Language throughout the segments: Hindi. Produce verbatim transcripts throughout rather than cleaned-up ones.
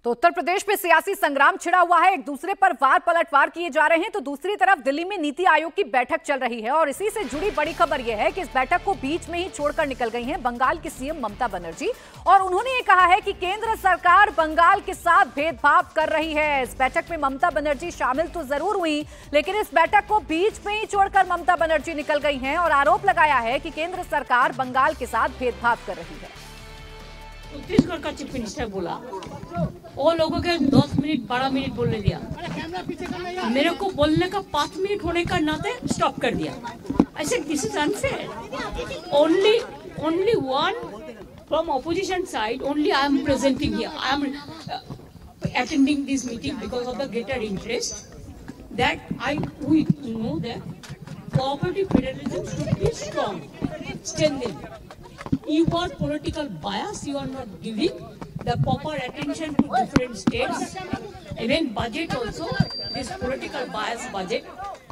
तो उत्तर प्रदेश में सियासी संग्राम छिड़ा हुआ है। एक दूसरे पर वार पलटवार किए जा रहे हैं, तो दूसरी तरफ दिल्ली में नीति आयोग की बैठक चल रही है और इसी से जुड़ी बड़ी खबर यह है कि इस बैठक को बीच में ही छोड़कर निकल गई हैं बंगाल की सीएम ममता बनर्जी और उन्होंने ये कहा है कि केंद्र सरकार बंगाल के साथ भेदभाव कर रही है। इस बैठक में ममता बनर्जी शामिल तो जरूर हुई, लेकिन इस बैठक को बीच में ही छोड़कर ममता बनर्जी निकल गई हैं और आरोप लगाया है कि केंद्र सरकार बंगाल के साथ भेदभाव कर रही है। छत्तीसगढ़ का चीफ मिनिस्टर बोला, वो लोगों के दस मिनट बारह मिनट बोलने दिया, मेरे को बोलने का पांच मिनट होने का नाते स्टॉप कर दिया। I said this is unfair. Only only one from opposition side, only I am presenting here, I am attending this meeting because of the greater interest that I we know that cooperative federalism should be strong, strengthened. You got political bias, you are not giving the proper attention to different states. Even budget also, this political bias budget.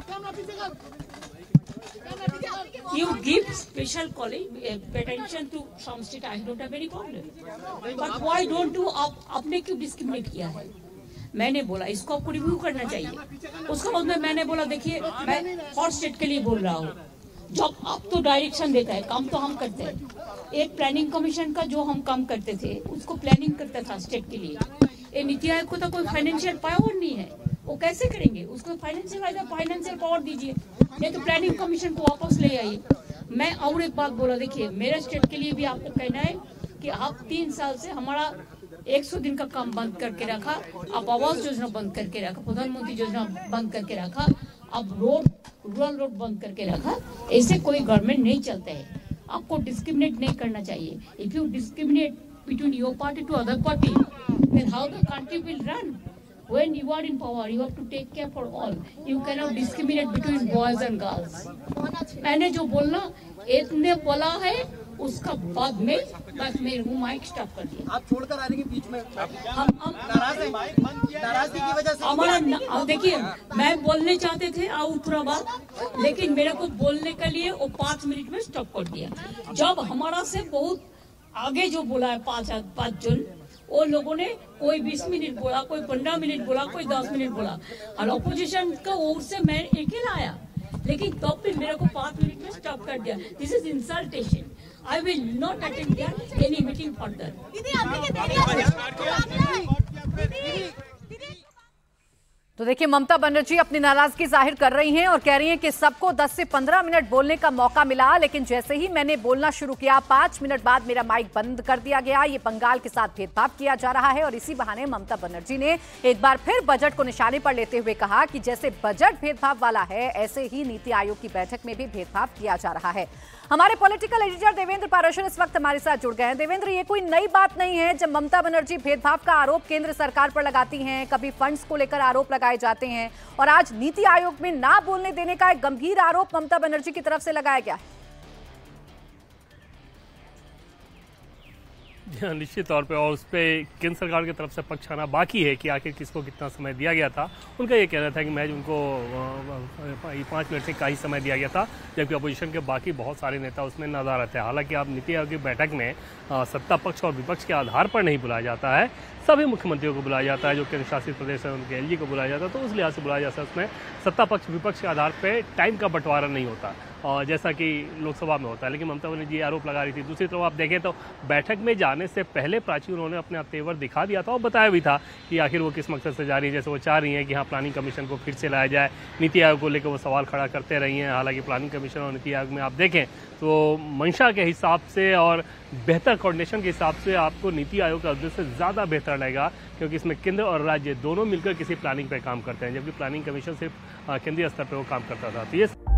You give special attention to some state, I don't have any problem. But why don't you, आप, आपने क्यों डिस्क्रिमिनेट किया है? मैंने बोला इसको आपको रिव्यू करना चाहिए। उसका मतलब मैंने बोला देखिए मैं हर स्टेट के लिए बोल रहा हूँ, जब आप तो डायरेक्शन देता है, काम तो हम करते हैं। एक प्लानिंग कमीशन का जो हम काम करते थे उसको प्लानिंग करता था स्टेट के लिए। ये नीति आयोग को तो कोई फाइनेंशियल पावर नहीं है, वो कैसे करेंगे? उसको फाइनेंशियल आएगा, फाइनेंशियल पावर दीजिए, नहीं तो प्लानिंग कमीशन को वापस ले आइए। मैं और एक बात बोला, देखिए मेरे स्टेट के लिए भी आपको कहना है कि आप तीन साल से हमारा एक सौ दिन का काम बंद करके रखा, आप आवास योजना बंद करके रखा, प्रधानमंत्री योजना बंद करके रखा, अब रोड रूरल रोड बंद करके रखा। ऐसे कोई गवर्नमेंट नहीं चलता है। आपको डिस्क्रिमिनेट नहीं करना चाहिए। If you discriminate between your party to other party, then how the country will run? When you are in power, you have to take care for all. You cannot discriminate between boys and girls. मैंने जो बोलना इतने बोला है, उसका बाद में बस मेरे हूँ माइक स्टॉप कर दिया। आप छोड़कर आ रही हैं बीच में, हम हम नाराज हैं, नाराजगी की वजह से हमारा देखिए, मैं बोलने चाहते थे आउ थोड़ा बात, लेकिन मेरे को बोलने के लिए वो पाँच मिनट में स्टॉप कर दिया। जब हमारा से बहुत आगे जो बोला है पाँच पाँच जन, वो लोगों ने कोई बीस मिनट बोला, कोई पंद्रह मिनट बोला, कोई दस मिनट बोला और अपोजिशन का ओर से मैं अकेला आया, लेकिन तब भी मेरे को पाँच मिनट में स्टॉप कर दिया। This is insultation. I will not attend any meeting further. तो देखिए ममता बनर्जी अपनी नाराजगी जाहिर कर रही हैं और कह रही हैं कि सबको दस से पंद्रह मिनट बोलने का मौका मिला, लेकिन जैसे ही मैंने बोलना शुरू किया पांच मिनट बाद मेरा माइक बंद कर दिया गया। ये बंगाल के साथ भेदभाव किया जा रहा है और इसी बहाने ममता बनर्जी ने एक बार फिर बजट को निशाने पर लेते हुए कहा कि जैसे बजट भेदभाव वाला है, ऐसे ही नीति आयोग की बैठक में भी भेदभाव किया जा रहा है। हमारे पॉलिटिकल एडिटर देवेंद्र पाराशर इस वक्त हमारे साथ जुड़ गए हैं। देवेंद्र, ये कोई नई बात नहीं है जब ममता बनर्जी भेदभाव का आरोप केंद्र सरकार पर लगाती हैं, कभी फंड्स को लेकर आरोप लगाए जाते हैं और आज नीति आयोग में ना बोलने देने का एक गंभीर आरोप ममता बनर्जी की तरफ से लगाया गया है। निश्चित तौर पे, और उस पर केंद्र सरकार की तरफ से पक्ष आना बाकी है कि आखिर किसको कितना समय दिया गया था। उनका ये कहना था कि महज उनको पाँच मिनट से का ही समय दिया गया था, जबकि अपोजिशन के बाकी बहुत सारे नेता उसमें नदारत है। हालांकि आप नीति आयोग की बैठक में सत्ता पक्ष और विपक्ष के आधार पर नहीं बुलाया जाता है, सभी मुख्यमंत्रियों को बुलाया जाता है, जो केंद्र शासित प्रदेश है उनके एलजी को बुलाया जाता है, तो उस लिहाज से बुलाया जाता है। उसमें सत्ता पक्ष विपक्ष के आधार पर टाइम का बंटवारा नहीं होता और जैसा कि लोकसभा में होता है। लेकिन ममता बनर्जी आरोप लगा रही थी। दूसरी तरफ आप देखें तो बैठक में जाने से पहले प्राची उन्होंने अपना तेवर दिखा दिया था और बताया भी था कि आखिर वो किस मकसद से जा रही है। जैसे वो चाह रही हैं कि हाँ प्लानिंग कमीशन को फिर से लाया जाए, नीति आयोग को लेकर वो सवाल खड़ा करते रही हैं। हालांकि प्लानिंग कमीशन और नीति आयोग में आप देखें तो मंशा के हिसाब से और बेहतर कोऑर्डिनेशन के हिसाब से आपको नीति आयोग का उद्देश्य ज़्यादा बेहतर लगेगा, क्योंकि इसमें केंद्र और राज्य दोनों मिलकर किसी प्लानिंग पर काम करते हैं, जबकि प्लानिंग कमीशन सिर्फ केंद्रीय स्तर पर वो काम करता था। तो ये